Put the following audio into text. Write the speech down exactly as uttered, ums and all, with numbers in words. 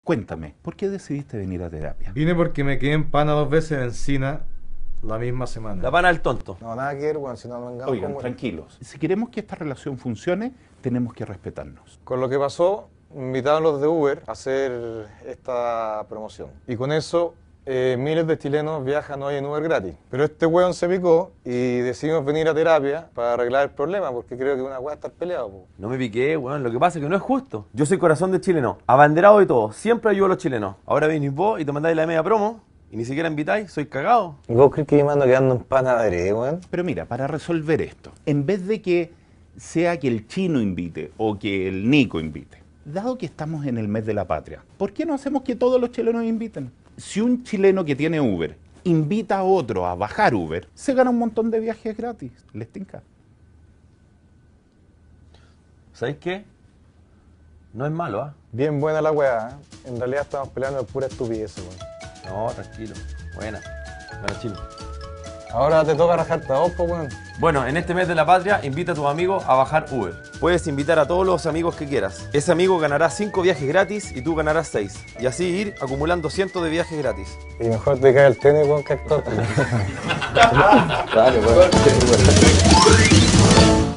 Cuéntame, ¿por qué decidiste venir a terapia? Vine porque me quedé en pana dos veces de encina la misma semana. La pana del tonto. No, nada que ver, weón, si no nos vengamos Oigan, con- tranquilos. Si queremos que esta relación funcione, tenemos que respetarnos. Con lo que pasó, me invitaron los de Uber a hacer esta promoción. Y con eso, eh, miles de chilenos viajan hoy en Uber gratis. Pero este weón se picó y decidimos venir a terapia para arreglar el problema, porque creo que una weá estar peleado, po. No me piqué, weón. Lo que pasa es que no es justo. Yo soy corazón de chileno, abanderado de todo. Siempre ayudo a los chilenos. Ahora venís vos y te mandáis la media promo y ni siquiera invitáis. Soy cagado. ¿Y vos crees que yo me ando quedando en pana de heredad, weón? Pero mira, para resolver esto, en vez de que sea que el chino invite o que el Nico invite, dado que estamos en el mes de la patria, ¿por qué no hacemos que todos los chilenos inviten? Si un chileno que tiene Uber invita a otro a bajar Uber, se gana un montón de viajes gratis. ¿Les tinca? ¿Sabéis qué? No es malo, ¿ah? Bien buena la weá, ¿eh? En realidad estamos peleando de pura estupidez, weón. No, tranquilo. Buena. Buena, chino. Ahora te toca rajarte a vos, po, weón. Bueno, en este mes de la patria, invita a tus amigos a bajar Uber. Puedes invitar a todos los amigos que quieras. Ese amigo ganará cinco viajes gratis y tú ganarás seis. Y así ir acumulando cientos de viajes gratis. Y mejor te cae el tenis, weón, que actor. Dale, weón.